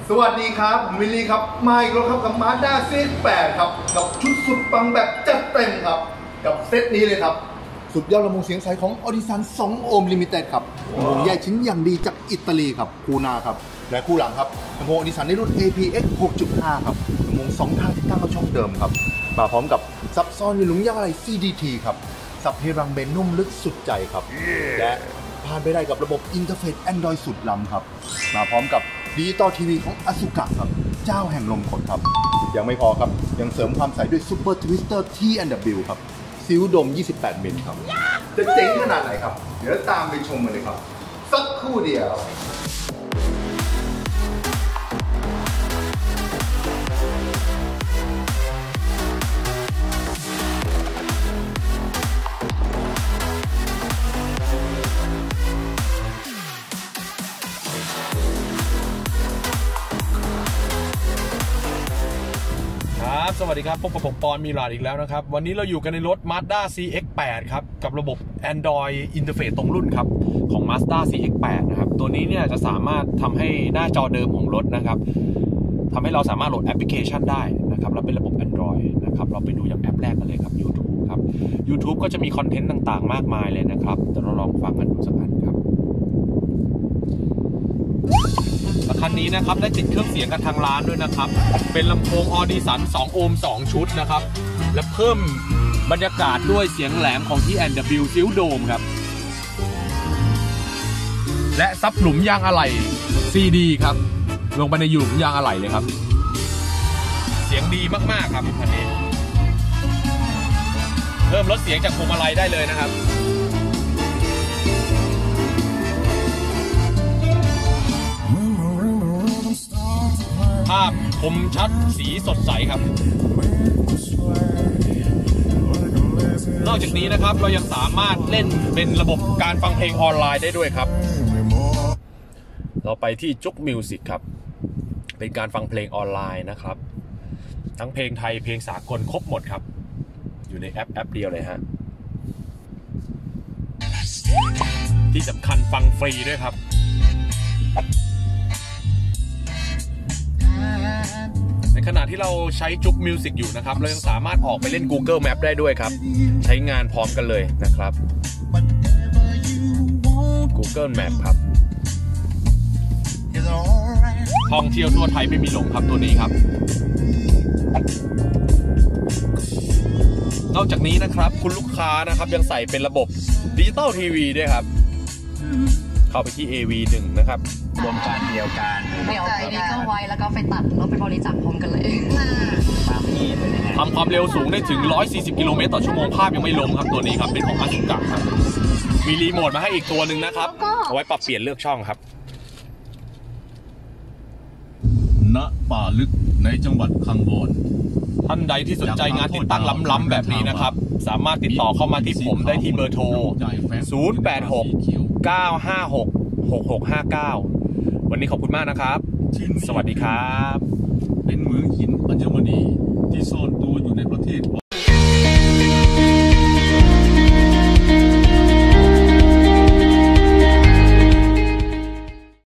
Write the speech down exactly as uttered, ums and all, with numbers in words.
สวัสดีครับวิลลี่ครับมาอีกแล้วครับกับมาด้าซีแปดครับกับชุดสุดปังแบบจัดเต็มครับกับเซตนี้เลยครับสุดยอดลำโพงเสียงใสของออดิสันสองโอห์มลิมิเต็ดครับลำโพงแยกชิ้นอย่างดีจากอิตาลีครับคูนาครับและคู่หลังครับลำโพงออดิสันในรุ่น เอ พี เอ็กซ์ หกจุดห้า ครับลำโพงสองทางที่ตั้งเข้าช่องเดิมครับมาพร้อมกับซับซ้อนอยู่หลุมยางอะไหล่ ซี ดี ที ครับสับเพรังเบนนุ่มลึกสุดใจครับ yeah. และผ่านไปได้กับระบบอินเทอร์เฟซ Android สุดล้ำครับมาพร้อมกับดิจิตอลทีวีของ Asuka ครับเจ้าแห่งลมขดครับยังไม่พอครับยังเสริมความใสด้วย Super Twister ที แอนด์ ดับเบิลยู ครับซิลดมยี่สิบแปดมิลครับ yeah. จะเจ๋งขนาดไหนครับเดี๋ยวตามไปชมกันเลยครับสักครู่เดียวสวัสดีครับพบกับผมปอนมีลาดอีกแล้วนะครับวันนี้เราอยู่กันในรถ Mazda ซี เอ็กซ์ แปด ครับกับระบบ Android Interface ตรงรุ่นครับของ Mazda ซี เอ็กซ์ แปด นะครับตัวนี้เนี่ยจะสามารถทำให้หน้าจอเดิมของรถนะครับทำให้เราสามารถโหลดแอปพลิเคชันได้นะครับแล้วเป็นระบบ Android นะครับเราไปดูอย่างแอปแรกกันเลยครับ YouTube ครับ YouTube ก็จะมีคอนเทนต์ต่างๆมากมายเลยนะครับเดี๋ยวเราลองฟังกันดูสักอันครับคันนี้นะครับได้ติดเครื่องเสียงกันทางร้านด้วยนะครับเป็นลำโพงออดิสันสองโอห์มสองชุดนะครับและเพิ่มบรรยากาศด้วยเสียงแหลมของ ที แอนด์ ดับเบิลยู ซิลโดมครับและซับหลุมยางอะไหล่ ซี ดี ครับลงไปในหลุมยางอะไหล่เลยครับเสียงดีมากๆครับคันนี้เพิ่มลดเสียงจากพวงมาลัยได้เลยนะครับภาพคมชัดสีสดใสครับนอกจากนี้นะครับเรายังสามารถเล่นเป็นระบบการฟังเพลงออนไลน์ได้ด้วยครับเราไปที่จุ๊กมิวสิกครับเป็นการฟังเพลงออนไลน์นะครับทั้งเพลงไทยเพลงสากลครบหมดครับอยู่ในแอปแอปเดียวเลยฮะที่สำคัญฟังฟรีด้วยครับในขณะที่เราใช้จุ๊กมิวสิกอยู่นะครับเรายังสามารถออกไปเล่น Google Map ได้ด้วยครับใช้งานพร้อมกันเลยนะครับ Google Map ครับท่องเที่ยวทั่วไทยไม่มีหลงครับตัวนี้ครับนอกจากนี้นะครับคุณลูกค้านะครับยังใส่เป็นระบบดิจิตอลทีวีด้วยครับเข้าไปที่ เอ วี หนึ่ง นะครับรวมการเดียวกันเดี๋ยวไอดีเข้าไว้แล้วก็ไปตัดแล้วไปบริจาคพร้อมกันเลยทำความเร็วสูงได้ถึงหนึ่งร้อยสี่สิบกิโลเมตรต่อชั่วโมงภาพยังไม่ล้มครับตัวนี้ครับเป็นของ Asuka ครับมีรีโมทมาให้อีกตัวหนึ่งนะครับเอาไว้ปรับเปลี่ยนเลือกช่องครับณป่าลึกในจังหวัดคังวอนท่านใดที่สนใจงานติดตั้งล้ำๆแบบนี้นะครับสามารถติดต่อเข้ามาที่ผมได้ที่เบอร์โทรศูนย์ แปด หก เก้า ห้า หก หก หก ห้า เก้าวันนี้ขอบคุณมากนะครับสวัสดีครับ